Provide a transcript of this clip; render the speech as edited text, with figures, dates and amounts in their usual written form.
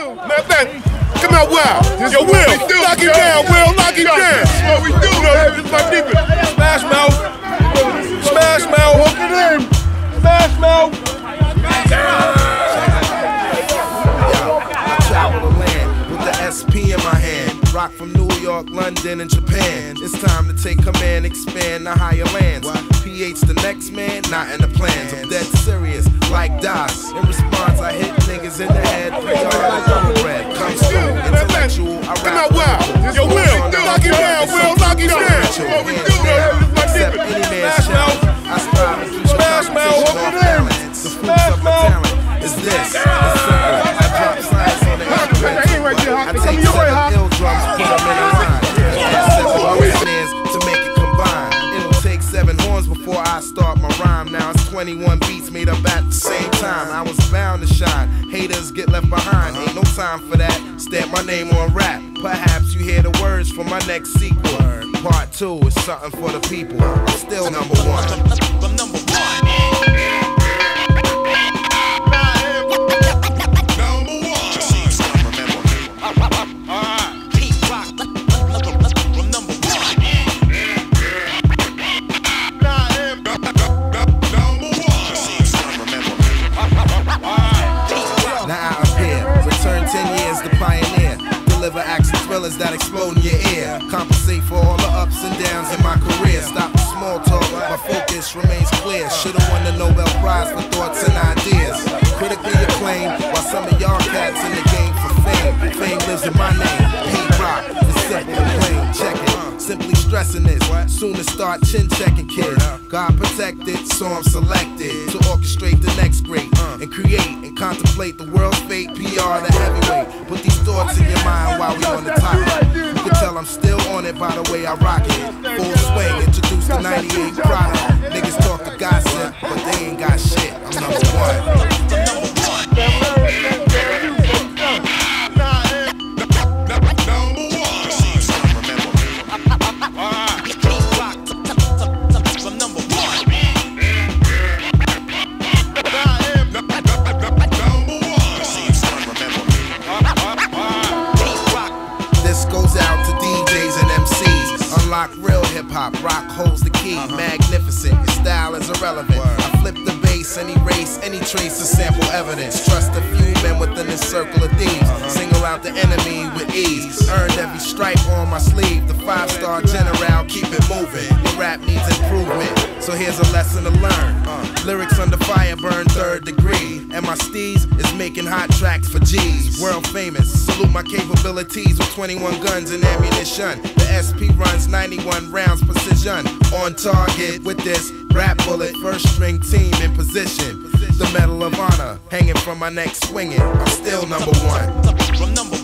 Man, come out wild. Yo, Will, knock him down, Will, knock him down. What we do, though, this is my defense. Smash mouth. Smash mouth. Walk it in. Smash mouth. I travel the land with the SP in my hand. Rock from New York, London, and Japan. It's time to take command, expand the higher lands. PH the next man, not in the plans. I'm dead serious, like DOS. In response, I hit niggas in the head. Bread comes through, intellectual. I rap. Come out wild. Yo, Will, knock him down, Will, knock him down. What we do, though, Accept any man's challenge. I strive to keep Smash mouth. balance. The fruits of my talent is this. It's simple. I drop science on the instrument. I take 7 ill drums, put them in a line. To make it combine. It'll take 7 horns before I start my rhyme. Now it's 21 beats made up at the same time. I was bound to shine. Haters get left behind. Ain't no time for that. Stamp my name on rap. Perhaps you hear the words for my next sequel. Part 2 is something for the people. I'm still number 1. I'm number 1. Action thrillers that explode in your ear. Compensate for all the ups and downs in my career. Stop the small talk, my focus remains clear. Should've won the Nobel Prize for thoughts and ideas. Critically acclaimed, while some of y'all cats in the game for fame. Fame lives in my name, P-Rock. It's simple and plain, check it. Simply stressing this, soon to start chin checking kids. God protected, so I'm selected to orchestrate the next great and create and contemplate the world's fate. PR the heavyweight. Put these thoughts in your mind while we on the topic. You can tell I'm still on it by the way I rock it. Full swing, introduce the 98 product. Niggas talk the gossip, but they ain't got shit. I'm number 1. Real hip-hop, rock holds the key. Magnificent, your style is irrelevant. I flip the bass and erase any trace of sample evidence. Trust a few men within this circle of thieves. Single out the enemy with ease. Earned every stripe on my sleeve. The 5-star general, keep it moving. Your rap needs improvement, so here's a lesson to learn. Lyrics under fire burn 3rd degree. And my steez is making hot tracks for G's. World famous, salute my capabilities with 21 guns and ammunition. The SP runs 91 rounds precision. On target with this rap bullet, first string team in position. The Medal of Honor hanging from my neck swinging. I'm still number 1.